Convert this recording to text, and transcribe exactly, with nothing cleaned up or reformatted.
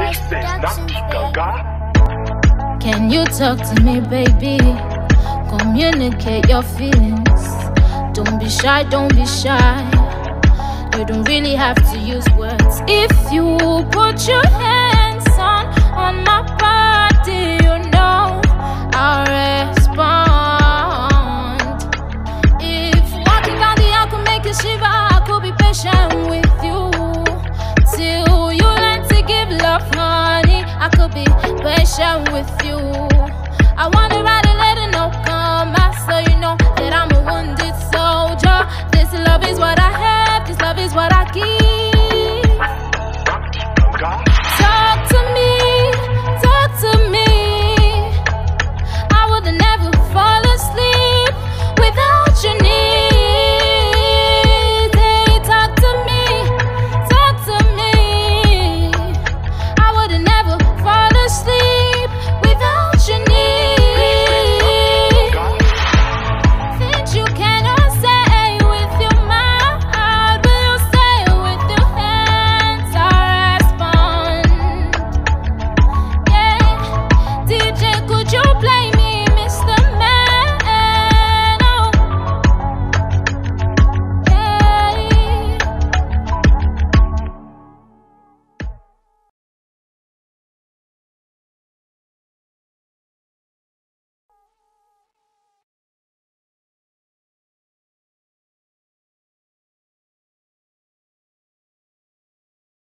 Can you talk to me, baby? Communicate your feelings. Don't be shy, don't be shy. You don't really have to use words. If you put your hands on, on my body, you know I'll respond. If walking down the aisle could make you shiver, I could be patient with you till you learn to give love, honey. I could be patient with you.